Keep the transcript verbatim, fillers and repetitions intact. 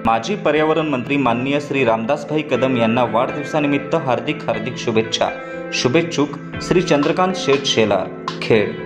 माजी पर्यावरण मंत्री माननीय श्री रामदासभाई कदम यांना वाढदिवसानिमित्त हार्दिक हार्दिक शुभेच्छा। शुभेच्छुक श्री चंद्रकांत शेठ शेलार, खेड।